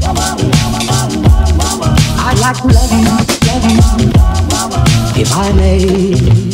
I'd like to love you, if I may.